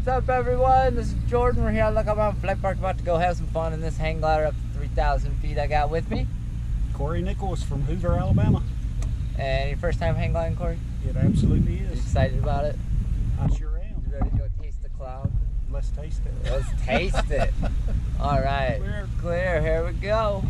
up, everyone? This is Jordan. We're here on Lookout Mountain Flight Park, about to go have some fun in this hang glider up to 3,000 feet I got with me. Corey Nichols from Hoover, Alabama. And your first time hang gliding, Corey? It absolutely You is. excited about it? I sure am. You ready to go taste the cloud? Let's taste it. Let's taste it. All right. Clear. Here we go.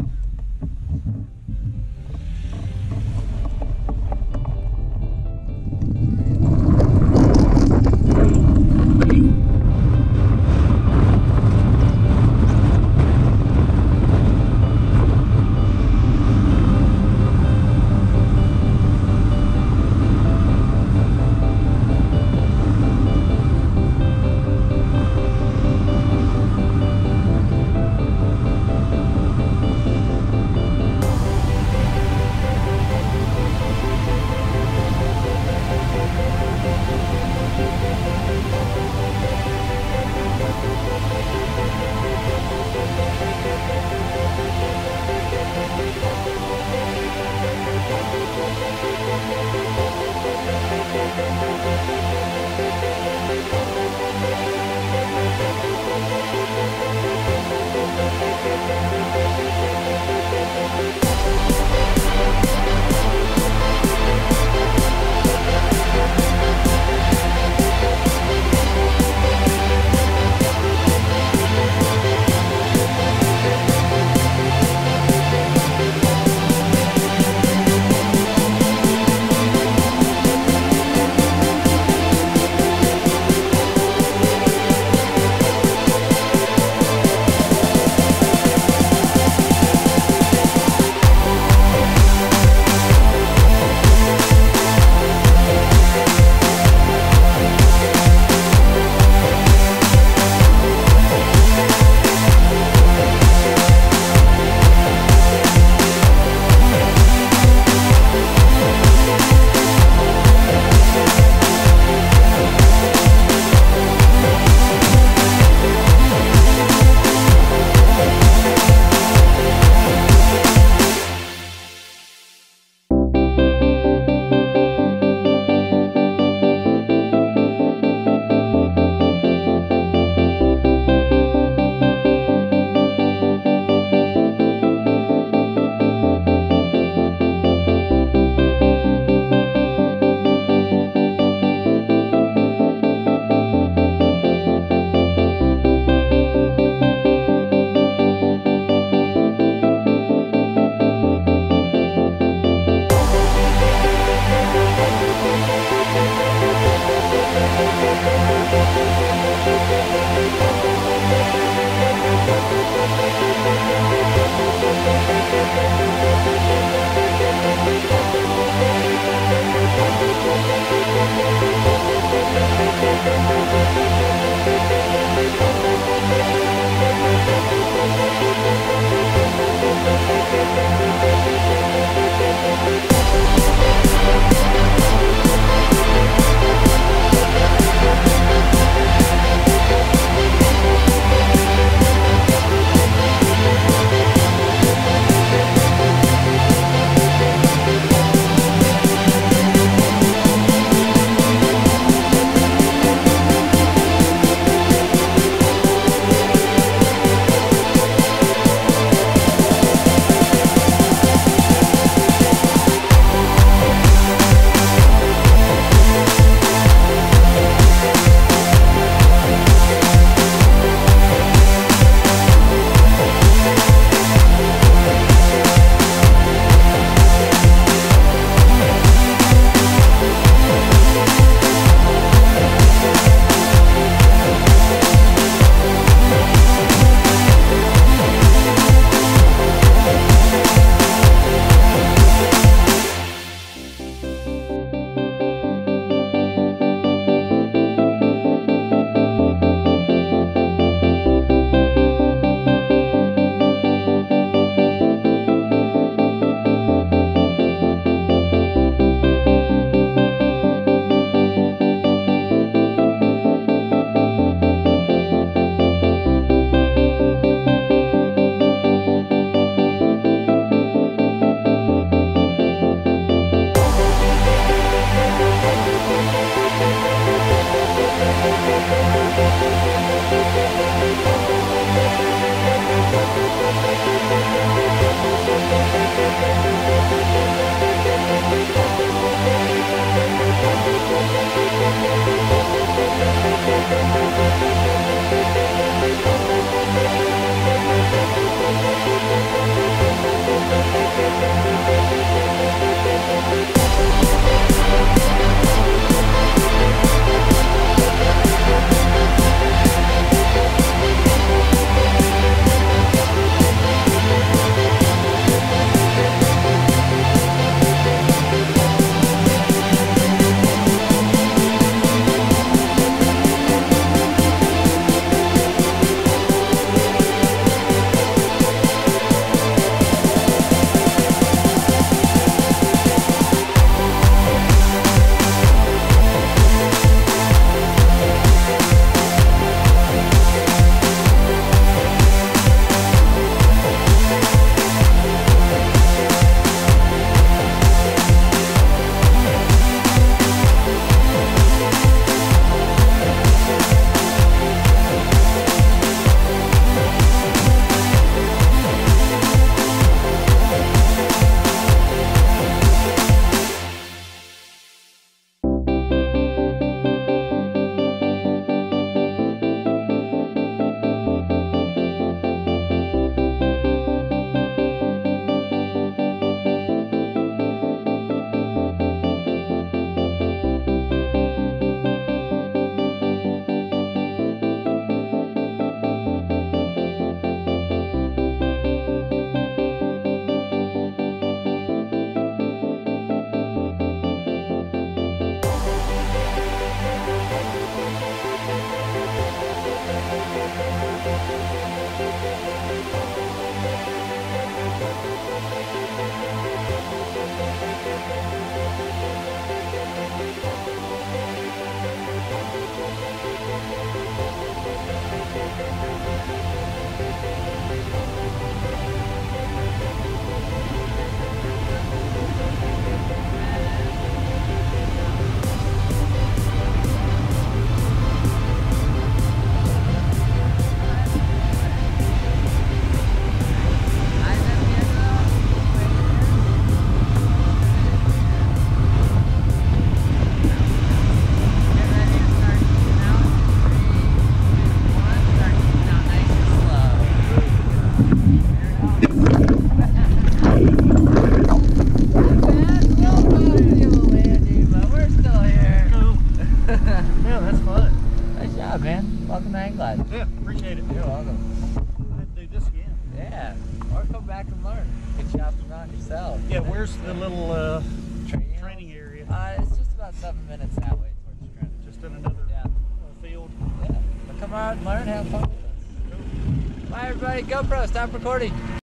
Yeah, that's fun. Nice job, man. Welcome to Hang Glide. Yeah, appreciate it. You're welcome. I have to do this again. Yeah. Or come back and learn. Get shopping around yourself. Yeah, where's the little training area? It's just about 7 minutes that way towards Trent. Just in another field. Yeah. But come out and learn, have fun with us. Bye everybody. GoPro, stop recording.